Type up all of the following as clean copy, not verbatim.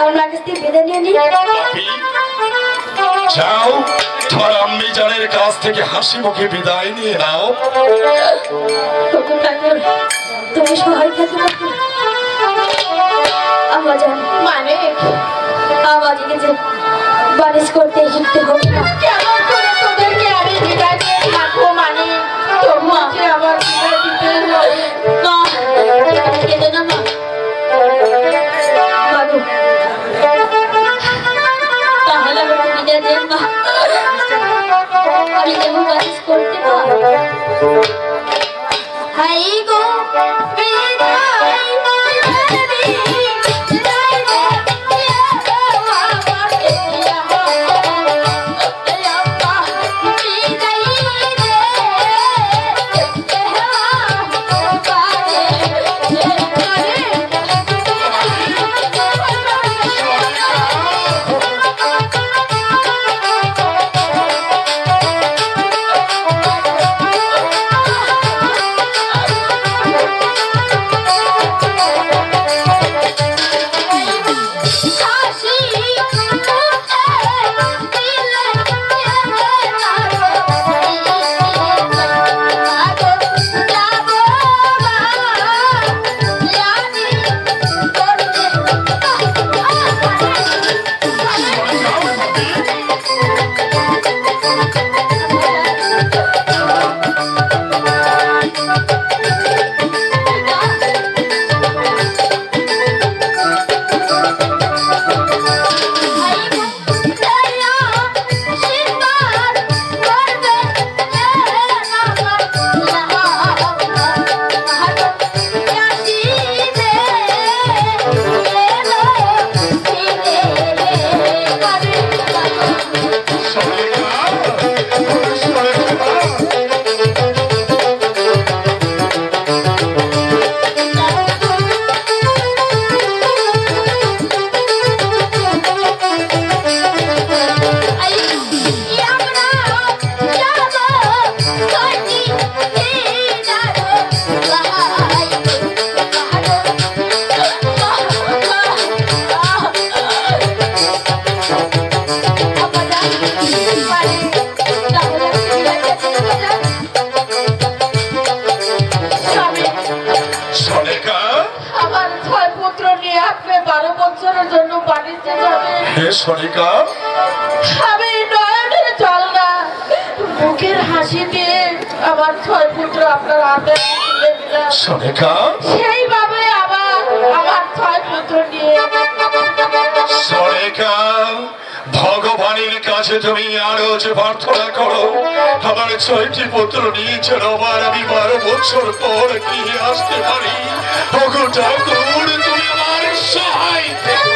আমার কাছ থেকে বিদায় নিয়ে নিই। যাও তোমার আম্মি জানের কাছ থেকে হাসি মুখে বিদায় নিয়ে নাও। তুমি সহায় থাকতে পারবে আমার জান মানে আমাকে যে বারিশ করতে শিখতে হবে না। কেমন করে তোদেরকে আমি বিদায় দিয়ে থাকবো? মানে তোমাকে আমার বিদায় দিতে হবে। মা কেঁদো না মা। বাবু তাহলে আমাকে বিদায় দেন মা। আমি যেমন বারিশ করতে পারবো। হাই গো সনিকা আমি নয়নের জল না মুখের হাসি দিয়ে আমার 6 পুত্র আপনার হাতে তুলে দিলাম। সনিকা সেইভাবে আবার আমার 6 পুত্র নিয়ে সনিকা ভগবানের কাছে তুমি আরো যে প্রার্থনা করো আমার 6টি পুত্র নিয়ে চলো আমি 12 বছর পর কি আসতে পারি। ওগো ঠাকুর তুমি আমার সহায় থেকো।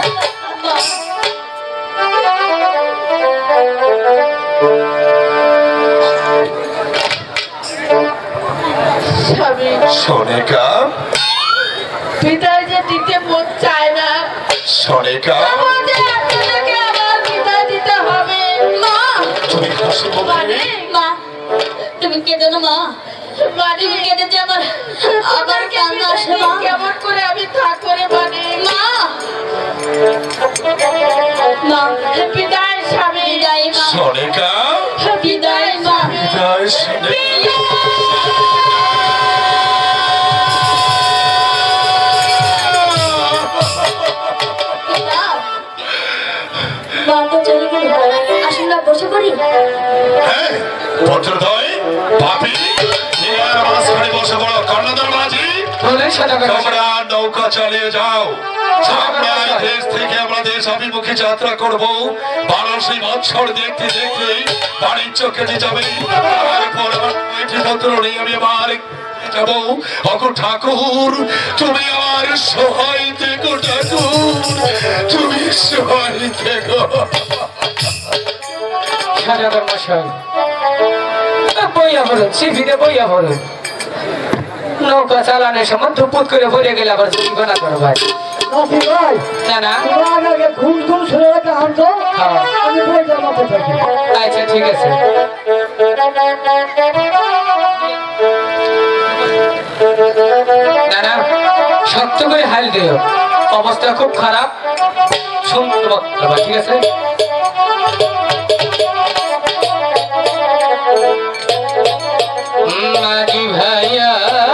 সনিকা বিদায় যে দিতে মন চায় না। সনিকা আমার বিদায় দিতে হবে। মা তুমি হাসি মুখে মা তুমি কেঁদো না মা। তুমি কেঁদে যে আমার আবার কান্না আসে মা। কেমন করে আমি থাকবো রে মানে মা মা বিদায় স্বামী। বিদায় মা। সনিকা বিদায় মা। বিদায় সনিকা। মা তো চলে গেল, আসুন না বসে পড়ি। হ্যাঁ পত্রদয় পাপি নিয়ার মাঝখানে বসে বড় কর্ণধর মাঝি তোমরা নৌকা চালিয়ে যাও। আমরা এই দেশ থেকে আমরা দেশ অভিমুখে যাত্রা করবো। 1200 বছর দেখতে দেখতে বাণিজ্য কেটে যাবে। তারপর পত্র নিয়ে আমি আবার যাবো। অগো ঠাকুর তুমি আমার সহায় থেকো। ঠাকুর তুমি সহায় থেকো। বইয়া বলুন সিভিতে বইয়া বলুন নৌকা চালানোর সময় ধুপুত করে ভরে গেলে আবার জীবনা করো ভাই। না না আচ্ছা ঠিক আছে। না না শক্ত করে হাল দিও, অবস্থা খুব খারাপ। সুন্দর বক্তব্য, ঠিক আছে? মাঝি ভাইয়া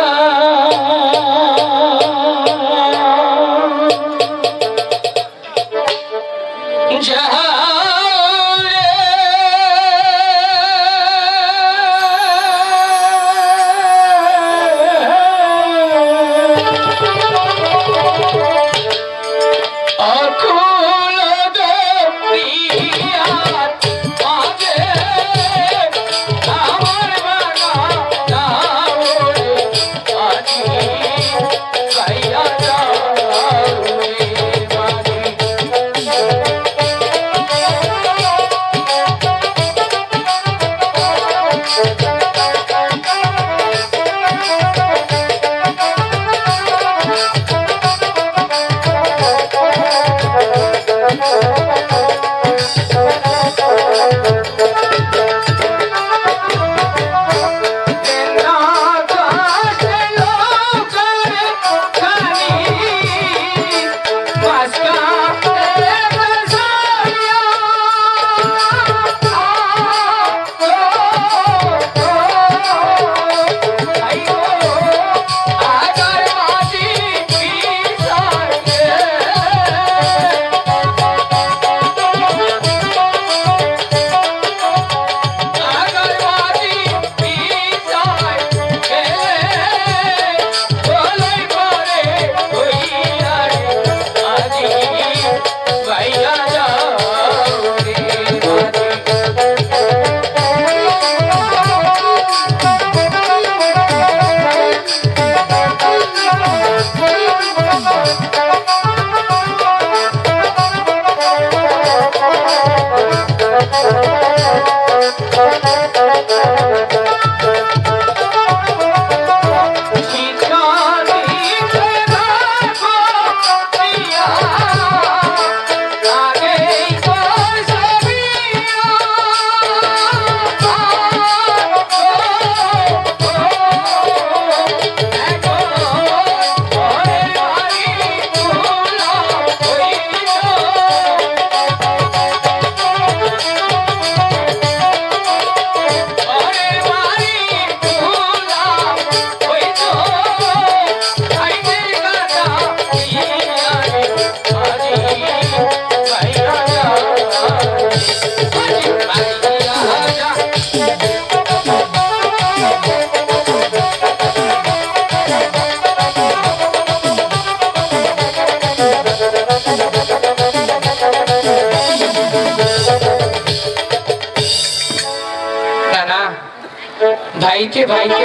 ভাইকে ভাইকে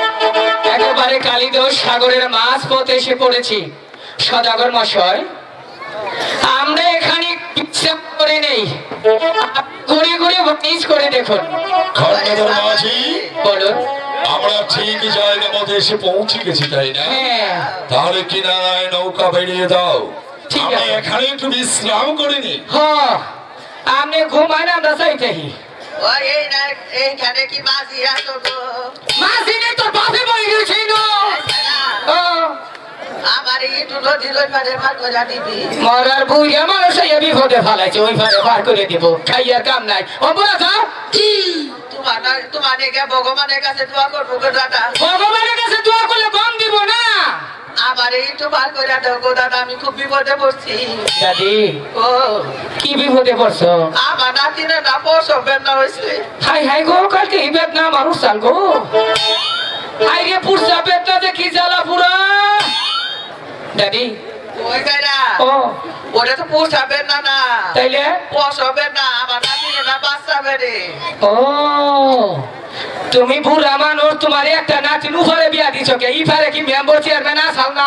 একেবারে কালিদোষ সাগরের মাছ পথে এসে পড়েছি। সদাগর মশাই, আমরা এখানে বিশ্রাম করে নেই, ঘুরে ঘুরে নিজ করে দেখুন। খন্ডাধর মাঝি, বলুন। আমরা ঠিক জায়গা মধ্যে এসে পৌঁছে গেছি, তাই না? হ্যাঁ। তাহলে কিনারায় নৌকা বেরিয়ে দাও, ঠিক আমরা আছে। এখানে একটু বিশ্রাম করে নি। হ্যাঁ, আপনি ঘুমান, আমরা চাইতেই এইখানে কি মাঝি আসো গো? মাঝি নেই, তোর বাপে বই গেছে আমার একটু নদী লই পারে ভাগ করে দিবি। মরার বুড়িয়া মানুষ বিপদে ফালাইছে, ওই পারে পার করে দিব, খাইয়ার কাম নাই। ও বলা যাও তোমার ভগবানের কাছে দোয়া করবো গো দাদা। ভগবানের কাছে দোয়া করলে গম দিব না। আমার একটু বার করে দাও গো দাদা, আমি খুব বিপদে পড়ছি। দাদি, ও কি বিপদে পড়ছো? আমার নাতিনে না প্রসব বেদনা হয়েছে। হাই হাই গো, কালকে এই বেদনা মানুষ চাল গো। হাই রে, পুরসা বেদনা যে কি জ্বালা পুরা। দাদি, ওই গাইরা ও ওটা তো প্রসব বেদনা না, তাইলে প্রসব বেদনা। আমার নাতিনে না বাচ্চা বেড়ে। ও তুমি বুড়া মানুষ, তোমার একটা নাতিন উপরে বিয়া দিছ কে? ইফারে কি মেম্বার চেয়ারম্যান আসাল না?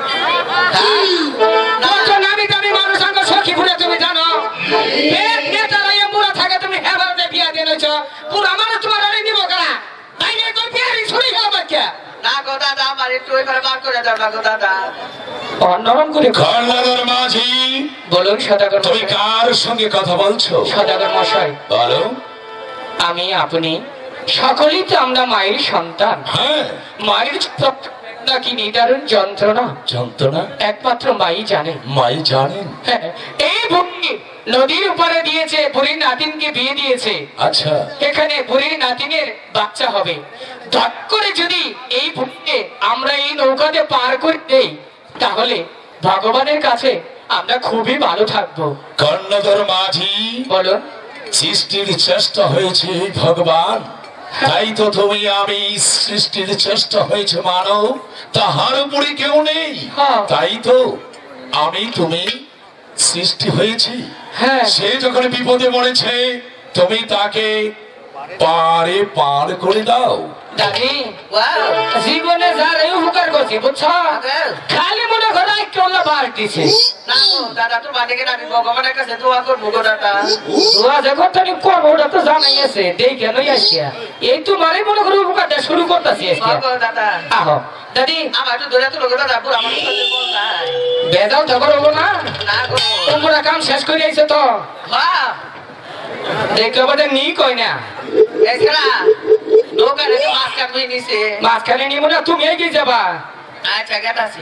নামি দামি মানুষ আঙ্গ সখী ফুলে তুমি জানো? নেতারা এমুরা থাকে, তুমি হেবারে বিয়া দিয়েছ। বুড়া মানুষ তোমার আরে নিব কেনা? তাই নিয়ে তোর বিয়ারি ছুরি গেল বাচ্চা। না গো দাদা, আমার একটু ওইভাবে বার করে দাও না গো দাদা। নরম করে খন্ডাধর মাঝি, বলুন। সদাগর তুমি মশাই। কার সঙ্গে কথা বলছো? সদাগর মশাই, বলো। আমি আপনি সকলেই তো আমরা মায়ের সন্তান। হ্যাঁ, মায়ের নাকি নিদারুণ যন্ত্রণা, যন্ত্রণা একমাত্র মাই জানে। মাই জানেন। হ্যাঁ, এই ভূমি নদীর উপরে দিয়েছে, বুড়ির নাতিনকে বিয়ে দিয়েছে। আচ্ছা, এখানে বুড়ির নাতিনের বাচ্চা হবে। ধট করে যদি এই ভূমিকে আমরা এই নৌকাতে পার করে দেই, তাহলে ভগবানের কাছে আমরা খুবই ভালো থাকবো। কর্ণধর মাঝি, বলো। সৃষ্টির চেষ্টা হয়েছে ভগবান, তাই তো তুমি আমি সৃষ্টির চেষ্টা হয়েছে মানব, তাহার উপরে কেউ নেই। হ্যাঁ। তাই তো আমি তুমি সৃষ্টি হয়েছি। হ্যাঁ। সে যখন বিপদে পড়েছে তুমি তাকে পারে পার করে দাও। দাদি, ওয়াও জীবনে যার এই উপকার করছি বুঝছো, খালি মনে করো কেউ বার দিছে। না গো দাদা, তোর বাড়ি গেলে আমি ভগবানের কাছে দোয়া করবো গো দাদা। দোয়া যখন তুমি করবো ওটা তো জানাই আছে, দেই কেনই আসিয়া এই তোমারই মনে করো উপকারটা শুরু করতেছি আজকে। গো দাদা, আহো দাদি, আমার একটু ধরে তো লোক দাদা, পুরো আমার সাথে বল নাই। বেজাল ঝগড়া হবো না। না গো তোমরা কাম শেষ করে আইছো তো হ্যাঁ, দেখতে পাবে নি কই না এছাড়া দোকানে তো মাছ কাটবে নিছে। মাঝখানে নিব না, তুমি এগিয়ে যাবা। আচ্ছা গেতাছি।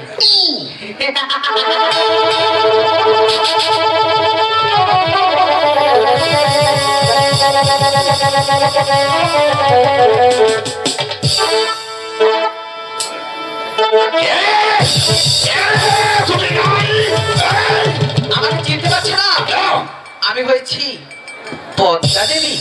তুমি নাই? আমাকে চিনতে পারছে না? দাও। আমি হয়েছি পদ্মা দেবী।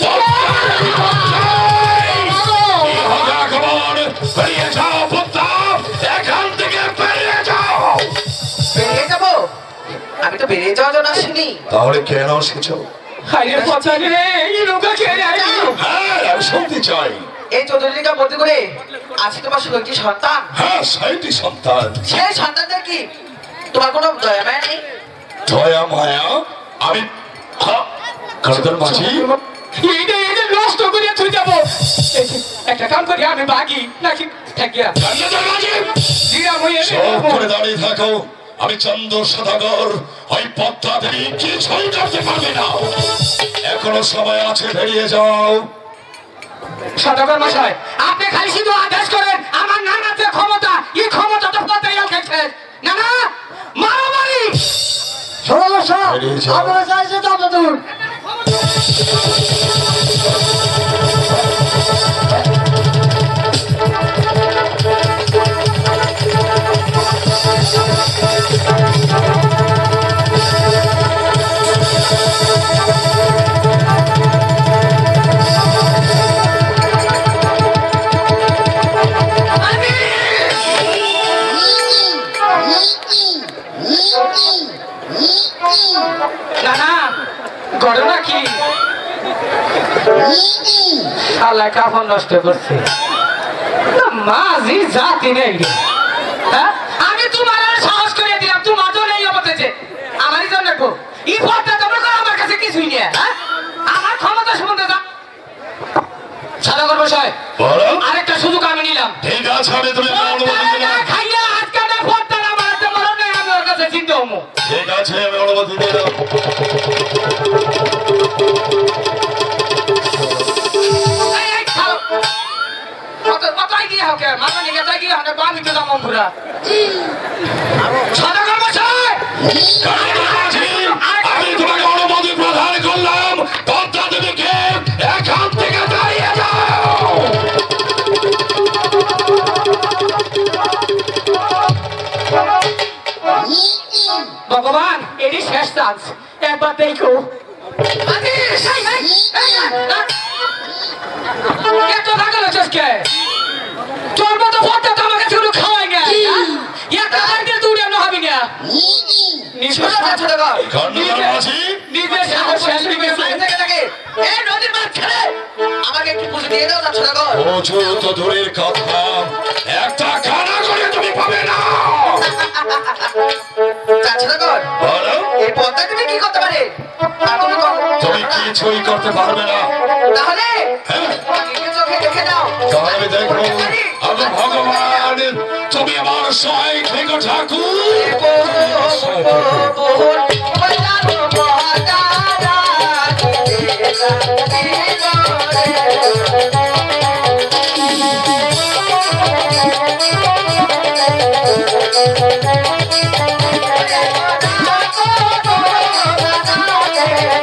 বেরিয়ে যাও পদ্মা, এখান থেকে বেরিয়ে যাও। বেরিয়ে যাবো? আমি তো বেরিয়ে যাওয়ার জন্য আসিনি। তাহলে কেন এসেছো? হাইরে পচা রে, এই নৌকা কে আইলো? হ্যাঁ, আমি শুনতে চাই। এই চৌধুরীটা বলতে করে আছে তোমার শুধু একটি সন্তান। হ্যাঁ, সেইটি সন্তান। সেই সন্তানদের কি তোমার কোনো দয়া মায়া নেই? দয়া মায়া আমি কর্ণধর মাঝি, এইটা নষ্ট করে তুই যাবো। একটা কাম করি, আমি বাগি নাকি থাকিয়া কর্ণধর মাঝি, জিরা হইয়া চুপ করে দাঁড়িয়ে থাকো। আমি চন্দ্র সদাগর, ওই পদ্মা দেবী কিছুই করতে পারবে না। এখনো সময় আছে, বেরিয়ে যাও। সদাগর মশাই, আপনি খালি শুধু আদেশ করেন। আমার নানার যে ক্ষমতা, এই ক্ষমতা তো পদ্মাই খেয়েছে। না না, মারামারি। বেরিয়ে যাও। না না, ঘটনা কি? শালা কাপড় নষ্ট করছে। মাঝি জাতি নেই রে। হ্যাঁ? আমি তোমার আর সাহস করে দিলাম, তোমার তো নেই অবতেছে। আমারই জন্য দেখো, এই পথটা তোমরা করো, আমার কাছে কিছুই নেই। হ্যাঁ? আমার ক্ষমতা সম্বন্ধে যা সদাগর মশাই, বলো। আরেকটা সুযোগ আমি নিলাম। ঠিক আছে, আমি তুমি অনুমতি দিলাম। খাইয়া আজকালে পথটা আমার হাতে মরণ নেই, আমি ওর কাছে চিনতে হবো। ঠিক আছে, আমি অনুমতি দিলাম। আমি তোমাকে অনুমতি প্রদান করলাম, পদ্মা দেবীকে এখান থেকে দাঁড়িয়ে যাও। ভগবান, এটি শেষ চান্স, একবার দেখো। এত পাগল হচ্ছিস কে? তোর মতো ভোটটা তো আমাকে শুধু খাওয়াই না, একটা বাড়িতে দূরে হবি না। নিজের সাহস শেষ হয়ে গেছে। এই নদীর মাঝখানে আমাকে একটু পুজো দিয়ে দাও না ছোট। প্রচুর তো দূরের কথা, একটা খানা করে তুমি পাবে না। বলো, এই পদ্মা তুমি কি করতে পারে? তুমি কিছুই করতে পারবে না। তাহলে হ্যাঁ, নিজের চোখে দেখে নাও। তাহলে আমি দেখবো। আমি ভগবান, তুমি আমার সহায় থেকো ঠাকুর।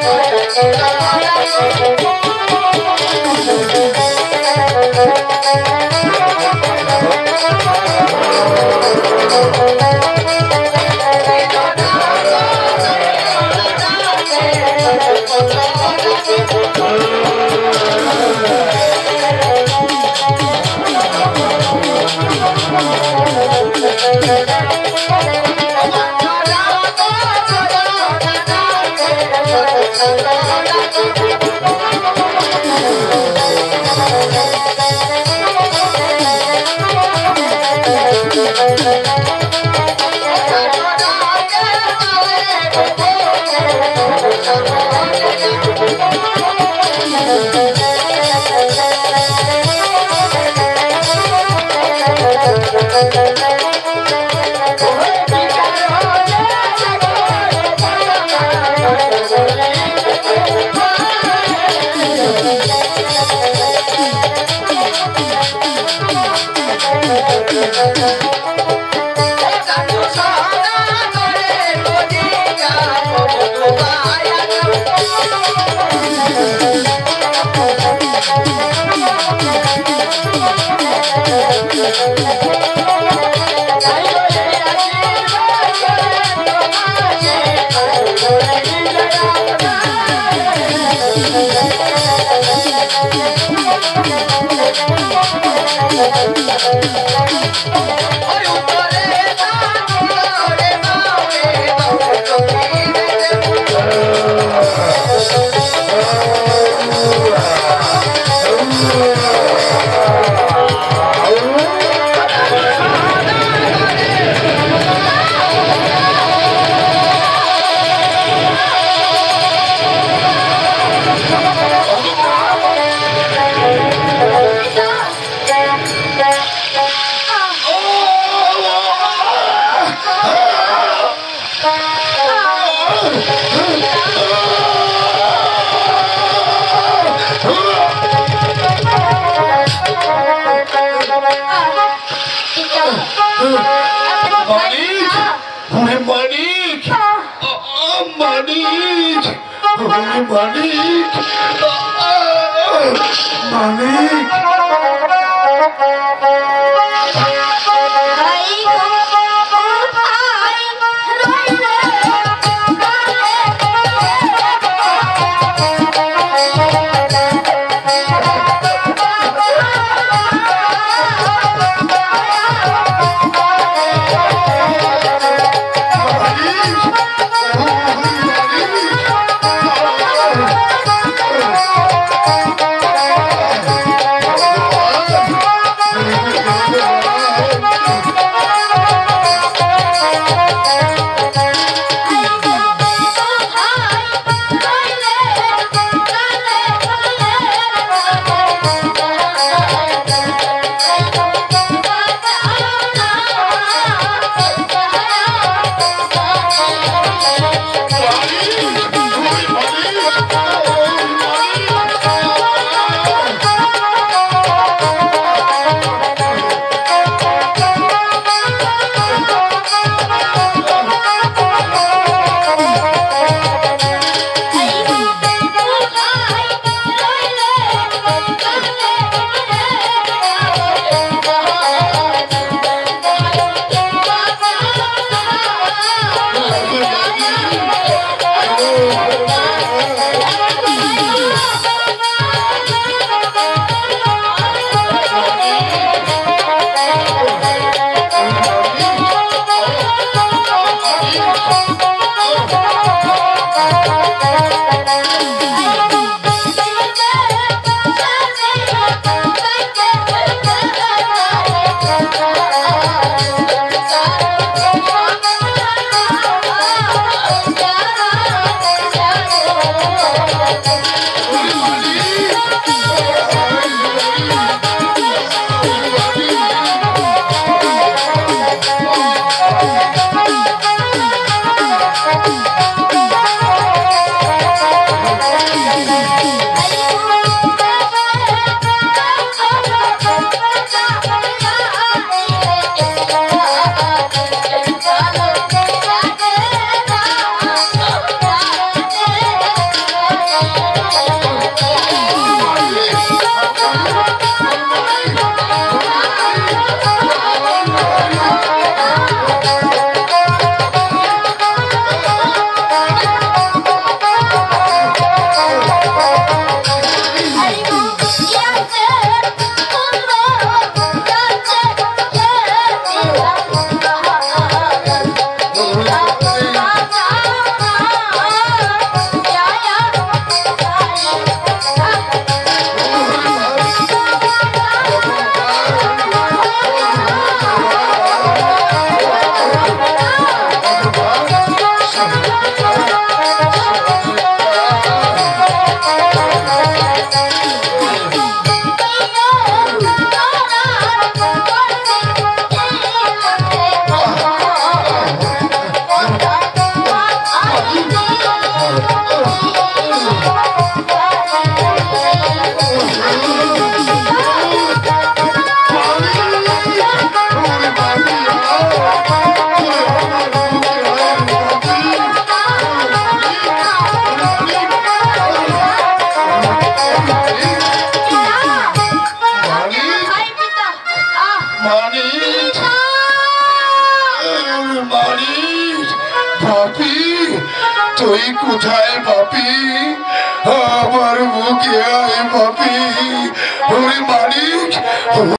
তুই কোথায় পাপি? আমার বুকে আয় পাপি। ওরে মানিক